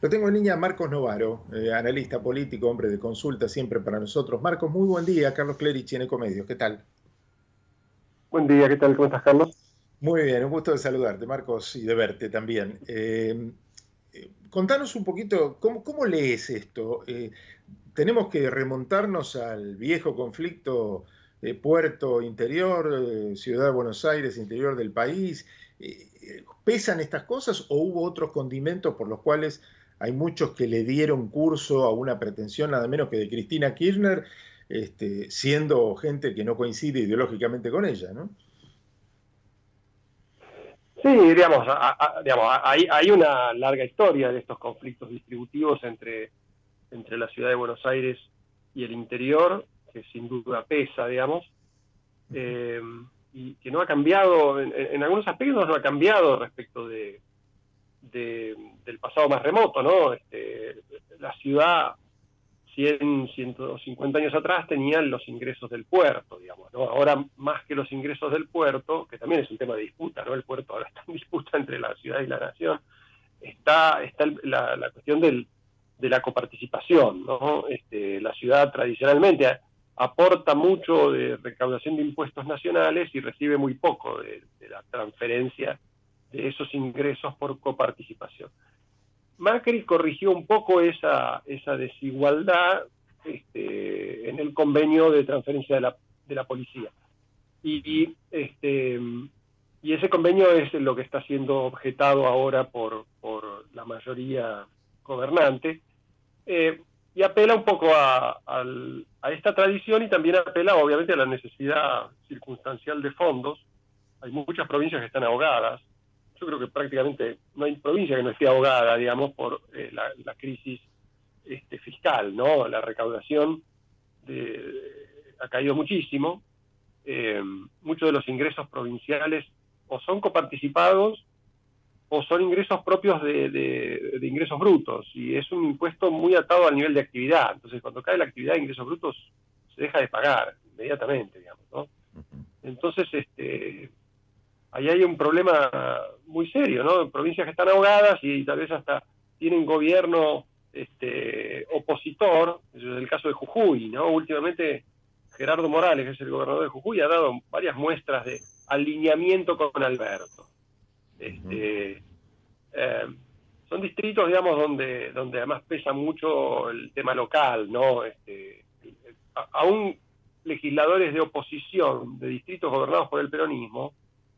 Lo tengo en línea Marcos Novaro, analista político, hombre de consulta siempre para nosotros. Marcos, muy buen día. Carlos Clerici en Ecomedios. ¿Qué tal? Buen día, ¿qué tal? ¿Cómo estás, Carlos? Muy bien, un gusto de saludarte, Marcos, y de verte también. Contanos un poquito, ¿cómo lees esto? ¿Tenemos que remontarnos al viejo conflicto puerto interior, ciudad de Buenos Aires, interior del país? ¿Pesan estas cosas o hubo otros condimentos por los cuales hay muchos que le dieron curso a una pretensión nada menos que de Cristina Kirchner, siendo gente que no coincide ideológicamente con ella, ¿no? Sí, digamos, hay una larga historia de estos conflictos distributivos entre la ciudad de Buenos Aires y el interior, que sin duda pesa, digamos, y que no ha cambiado, en algunos aspectos no ha cambiado respecto del pasado más remoto, ¿no? La ciudad 100, 150 años atrás tenían los ingresos del puerto, digamos, ¿no? Ahora, más que los ingresos del puerto, que también es un tema de disputa, ¿no? El puerto ahora está en disputa entre la ciudad y la nación, está la cuestión de la coparticipación, ¿no? La ciudad tradicionalmente aporta mucho de recaudación de impuestos nacionales y recibe muy poco de la transferencia de esos ingresos por coparticipación. Macri corrigió un poco esa desigualdad en el convenio de transferencia de la policía. Y ese convenio es lo que está siendo objetado ahora por la mayoría gobernante, y apela un poco a esta tradición y también apela obviamente a la necesidad circunstancial de fondos. Hay muchas provincias que están ahogadas. Yo creo que prácticamente no hay provincia que no esté ahogada, digamos, por la crisis fiscal, ¿no? La recaudación ha caído muchísimo. Muchos de los ingresos provinciales o son coparticipados o son ingresos propios de ingresos brutos, y es un impuesto muy atado al nivel de actividad. Entonces, cuando cae la actividad de ingresos brutos, se deja de pagar inmediatamente, digamos, ¿no? Entonces, ahí hay un problema muy serio, ¿no? Provincias que están ahogadas y tal vez hasta tienen gobierno opositor. Ese es el caso de Jujuy, ¿no? Últimamente Gerardo Morales, que es el gobernador de Jujuy, ha dado varias muestras de alineamiento con Alberto. Son distritos, digamos, donde además pesa mucho el tema local, ¿no? Aún legisladores de oposición de distritos gobernados por el peronismo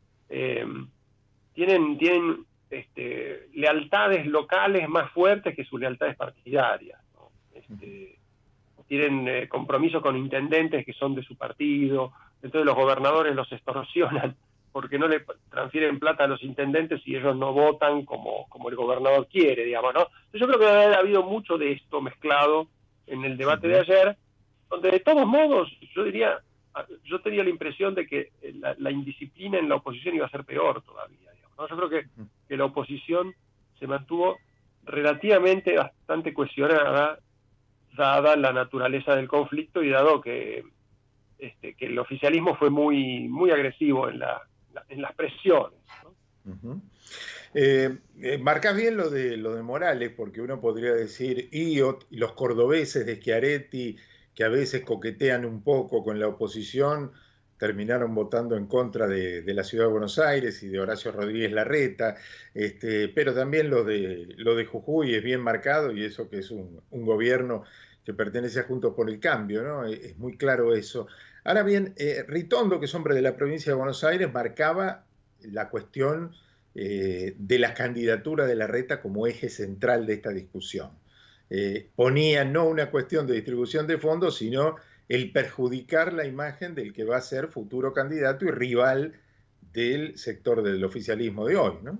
tienen lealtades locales más fuertes que sus lealtades partidarias, ¿no? Tienen compromiso con intendentes que son de su partido, entonces los gobernadores los extorsionan porque no le transfieren plata a los intendentes y ellos no votan como el gobernador quiere, digamos, ¿no? Entonces yo creo que ha habido mucho de esto mezclado en el debate de ayer, donde de todos modos yo tenía la impresión de que la indisciplina en la oposición iba a ser peor todavía, digamos, ¿no? Yo creo que la oposición se mantuvo relativamente bastante cohesionada, dada la naturaleza del conflicto y dado que el oficialismo fue muy, muy agresivo en las presiones, ¿no? Marcás bien lo de Morales, porque uno podría decir, y los cordobeses de Schiaretti, que a veces coquetean un poco con la oposición, terminaron votando en contra de la Ciudad de Buenos Aires y de Horacio Rodríguez Larreta, pero también lo de Jujuy es bien marcado, y eso que es un gobierno que pertenece a Juntos por el Cambio, ¿no? Es muy claro eso. Ahora bien, Ritondo, que es hombre de la provincia de Buenos Aires, marcaba la cuestión de la candidatura de Larreta como eje central de esta discusión. Ponía no una cuestión de distribución de fondos, sino el perjudicar la imagen del que va a ser futuro candidato y rival del sector del oficialismo de hoy, ¿no?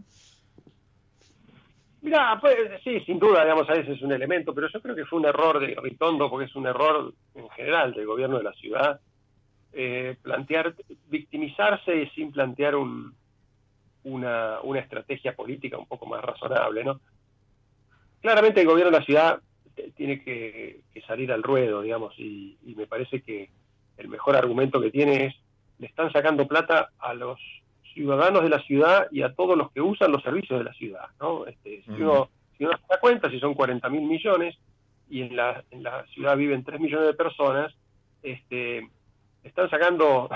Mira, pues sí, sin duda, digamos, a veces es un elemento, pero yo creo que fue un error de Ritondo, porque es un error en general del gobierno de la ciudad, victimizarse sin plantear una estrategia política un poco más razonable, ¿no? Claramente el gobierno de la ciudad tiene que salir al ruedo, digamos, y me parece que el mejor argumento que tiene es: le están sacando plata a los ciudadanos de la ciudad y a todos los que usan los servicios de la ciudad, ¿no? Si si uno se da cuenta, si son 40.000 millones y en la ciudad viven 3 millones de personas, están sacando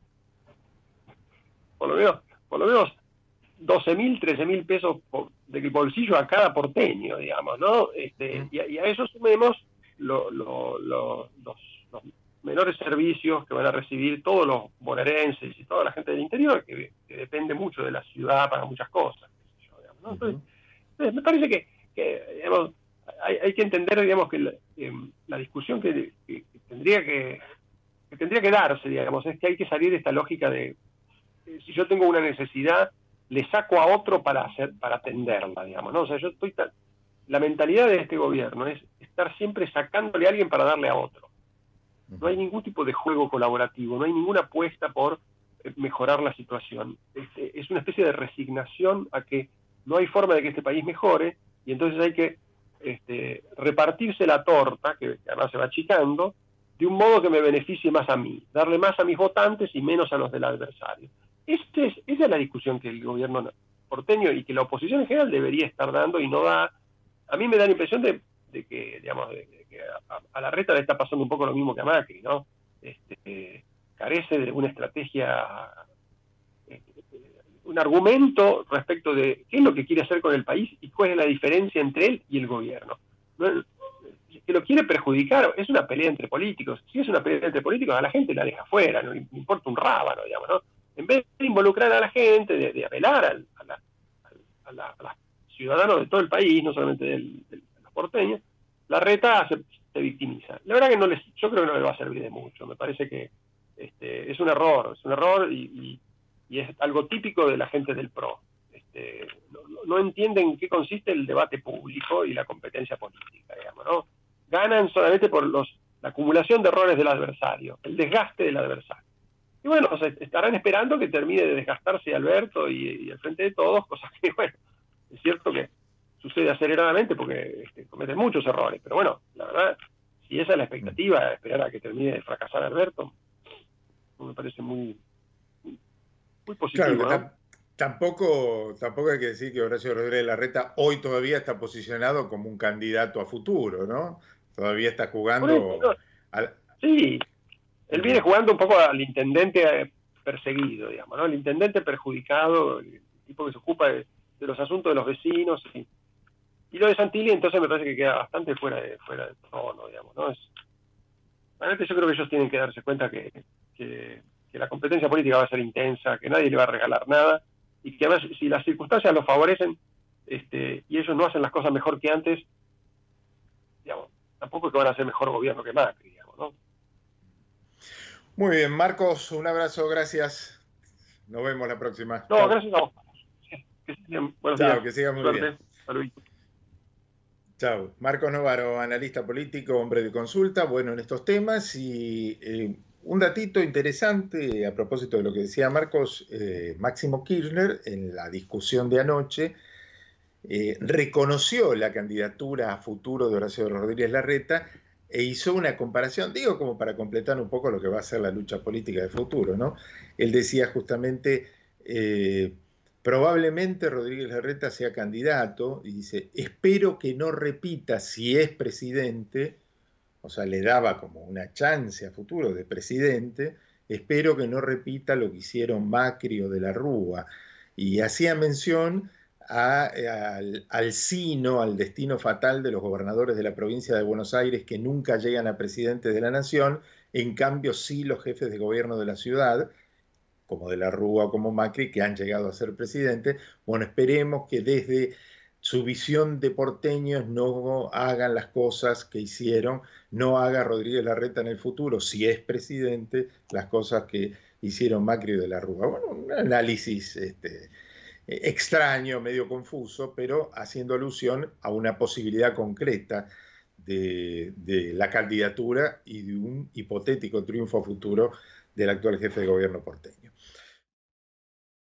por lo menos 12.000, 13.000 pesos del bolsillo a cada porteño, digamos, ¿no? Y a eso sumemos los menores servicios que van a recibir todos los bonaerenses y toda la gente del interior, que depende mucho de la ciudad para muchas cosas, digamos, ¿no? Entonces, me parece que digamos, hay que entender, digamos, que la discusión que tendría que darse, digamos, es que hay que salir de esta lógica de si yo tengo una necesidad, le saco a otro para atenderla, digamos, ¿no? O sea, la mentalidad de este gobierno es estar siempre sacándole a alguien para darle a otro. No hay ningún tipo de juego colaborativo, no hay ninguna apuesta por mejorar la situación. Es una especie de resignación a que no hay forma de que este país mejore, y entonces hay que repartirse la torta, que además se va achicando, de un modo que me beneficie más a mí, darle más a mis votantes y menos a los del adversario. Esa es la discusión que el gobierno porteño y que la oposición en general debería estar dando y no da. A mí me da la impresión de que, digamos, de que a Larreta le está pasando un poco lo mismo que a Macri, ¿no? Carece de una estrategia, un argumento respecto de qué es lo que quiere hacer con el país y cuál es la diferencia entre él y el gobierno. ¿No? Que lo quiere perjudicar, es una pelea entre políticos. Si es una pelea entre políticos, a la gente la deja fuera, no le importa un rábano, digamos, ¿no? En vez de involucrar a la gente, de apelar a los ciudadanos de todo el país, no solamente de los porteños, Larreta se victimiza. La verdad que yo creo que no le va a servir de mucho. Me parece que es un error y es algo típico de la gente del PRO. No entienden en qué consiste el debate público y la competencia política, digamos, ¿no? Ganan solamente por la acumulación de errores del adversario, el desgaste del adversario. Y bueno, o sea, estarán esperando que termine de desgastarse Alberto y al frente de todos, cosas que, bueno, es cierto que sucede aceleradamente porque cometen muchos errores, pero bueno, la verdad, si esa es la expectativa, esperar a que termine de fracasar Alberto, me parece muy positivo, claro, ¿no? Tampoco hay que decir que Horacio Rodríguez Larreta hoy todavía está posicionado como un candidato a futuro, ¿no? Todavía está jugando. Por eso, no. Sí, él viene jugando un poco al intendente perseguido, digamos, ¿no? El intendente perjudicado, el tipo que se ocupa de los asuntos de los vecinos. Y lo de Santilli, entonces me parece que queda bastante fuera de tono, digamos, ¿no? Realmente yo creo que ellos tienen que darse cuenta que la competencia política va a ser intensa, que nadie le va a regalar nada, y que además, si las circunstancias lo favorecen, y ellos no hacen las cosas mejor que antes, digamos, tampoco es que van a hacer mejor gobierno que Macri, digamos, ¿no? Muy bien, Marcos, un abrazo, gracias. Nos vemos la próxima. No, Chao. gracias a vos. Que sigan, buenos Chao, días. que sigas muy Suerte. bien. Saludos. Chao. Marcos Novaro, analista político, hombre de consulta, bueno en estos temas. Y un datito interesante a propósito de lo que decía Marcos, Máximo Kirchner en la discusión de anoche reconoció la candidatura a futuro de Horacio Rodríguez Larreta e hizo una comparación, digo como para completar un poco lo que va a ser la lucha política de futuro, ¿no? Él decía justamente, probablemente Rodríguez Larreta sea candidato, y dice, espero que no repita si es presidente, o sea, le daba como una chance a futuro de presidente, espero que no repita lo que hicieron Macri o de la Rúa, y hacía mención al sino, al destino fatal de los gobernadores de la provincia de Buenos Aires que nunca llegan a presidente de la nación, en cambio sí los jefes de gobierno de la ciudad, como de la Rúa o como Macri, que han llegado a ser presidentes. Bueno, esperemos que desde su visión de porteños no hagan las cosas que hicieron, no haga Rodríguez Larreta en el futuro, si es presidente, las cosas que hicieron Macri de la Rúa. Bueno, un análisis extraño, medio confuso, pero haciendo alusión a una posibilidad concreta de la candidatura y de un hipotético triunfo futuro del actual jefe de gobierno porteño.